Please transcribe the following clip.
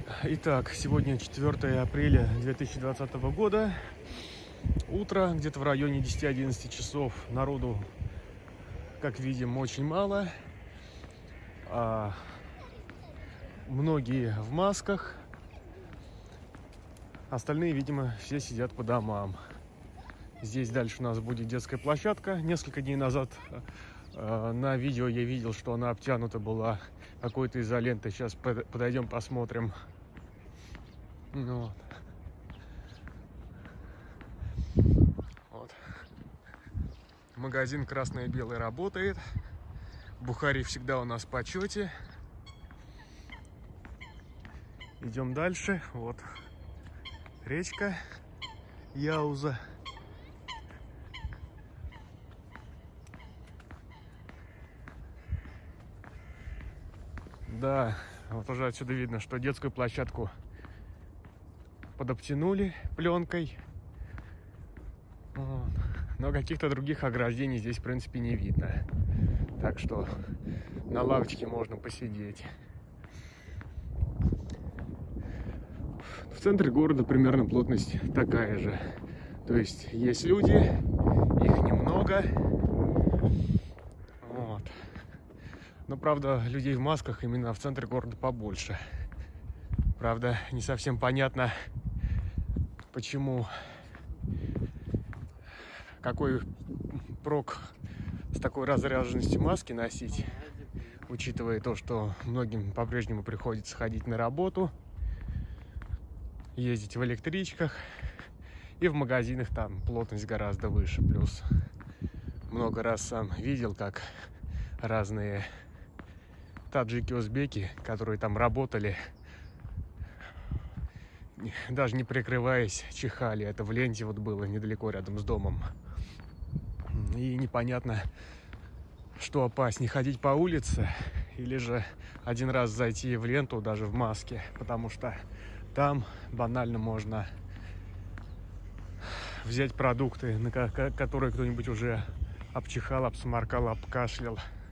Итак, сегодня 4 апреля 2020 года. Утро, где-то в районе 10-11 часов. Народу, как видим, очень мало. Многие в масках. Остальные, видимо, все сидят по домам. Здесь дальше у нас будет детская площадка. Несколько дней назад на видео я видел, что она обтянута была какой-то изолентой. Сейчас подойдем, посмотрим. Вот. Магазин «Красное и белое» работает. Бухари всегда у нас в почете. Идем дальше. Вот речка Яуза. Да, вот уже отсюда видно, что детскую площадку подобтянули пленкой. Вот. Но каких-то других ограждений здесь, в принципе, не видно. Так что на лавочке можно посидеть. В центре города примерно плотность такая же. То есть есть люди, их немного. Вот. Но, правда, людей в масках именно в центре города побольше. Правда, не совсем понятно, почему, какой прок с такой разряженностью маски носить, учитывая то, что многим по-прежнему приходится ходить на работу, ездить в электричках, и в магазинах там плотность гораздо выше. Плюс много раз сам видел, как разные таджики, узбеки, которые там работали, даже не прикрываясь, чихали. Это в ленте вот было, недалеко рядом с домом. И непонятно, что опаснее, ходить по улице или же один раз зайти в ленту даже в маске, потому что там банально можно взять продукты, которые кто-нибудь уже обчихал, обсморкал, обкашлял.